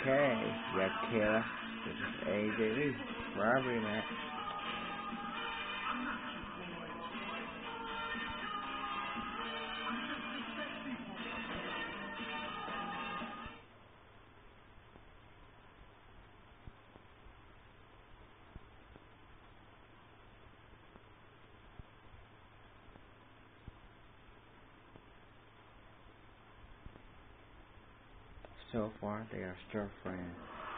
Okay, Red Killer. This is AJ robbery match. So far, they are still friends.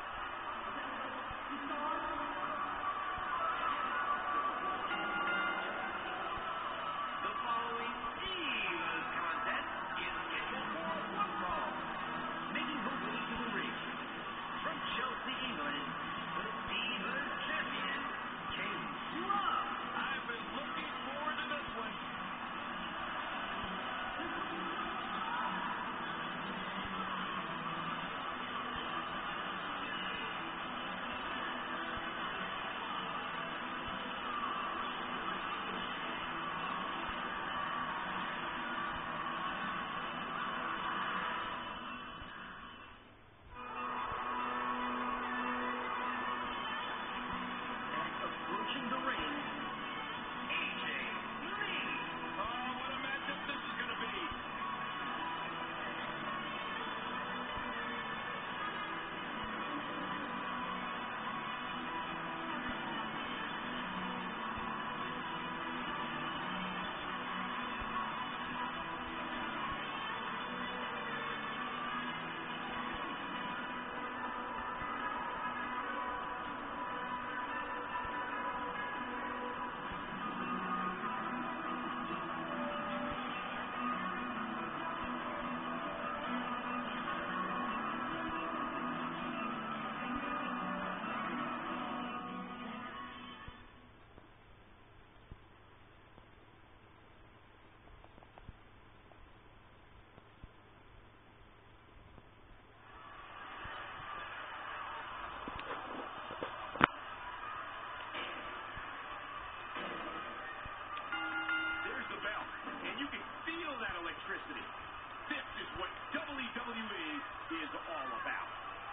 This is what WWE is all about.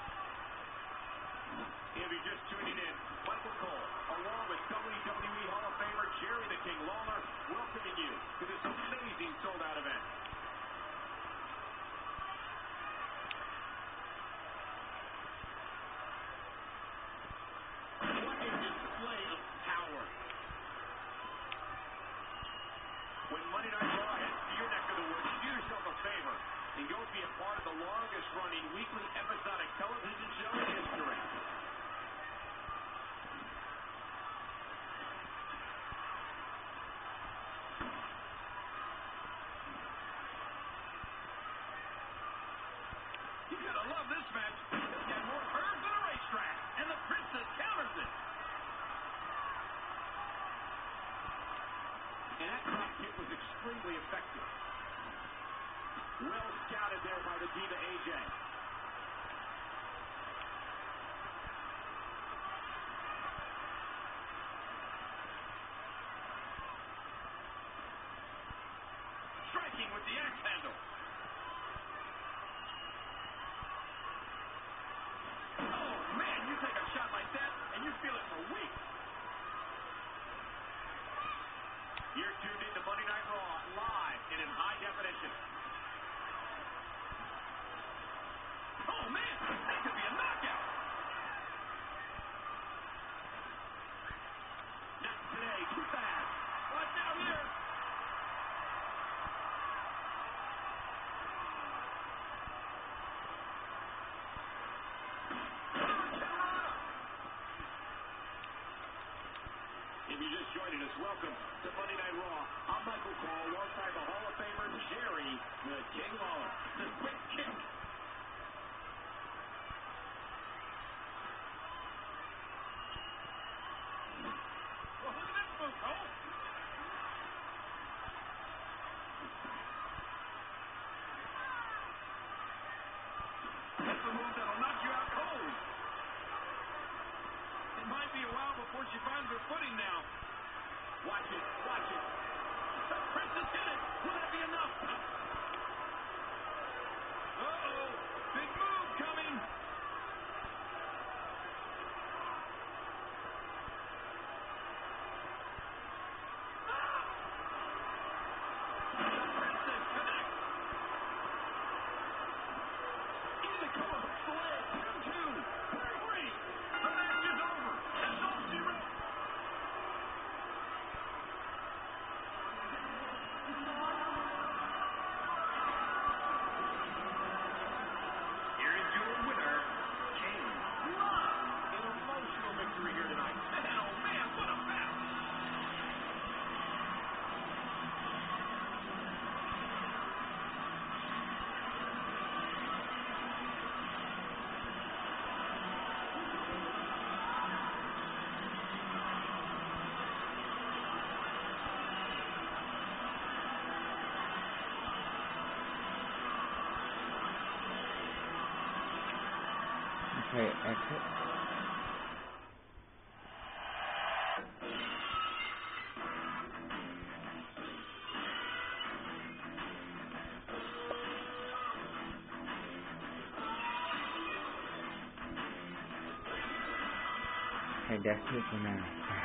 If you're just tuning in, Michael Cole, along with WWE Hall of Famer Jerry the King Lawler, welcoming you to this amazing sold-out event. What a display of power. When Monday Night Raw heads to your neck of the woods, do yourself a favor and go be a part of the longest-running weekly episodic television show in history. You gotta love this match. It's got more curves than a racetrack, and the Princess counters it. And that drop kick was extremely effective. Well scouted there by the Diva AJ. Striking with the axe handle. Oh, man, you take a shot like that, and you feel it for weeks. You're tuned into Monday Night Raw, live and in high definition. Oh, man, that could be a knockout. Not today, too fast. Watch out here. If you're just joining us, welcome to Monday Night Raw. I'm Michael Cole, alongside the Hall of Famer Jerry the King Lawler. The quick kick. Well, look at this move, Cole. That's a move that'll knock you out cold. It might be a while before she finds her footing now. Watch it, watch it. The Princess hit it. Will that be enough? Uh-oh. Big move coming. Okay, exit. Okay, that's it for now.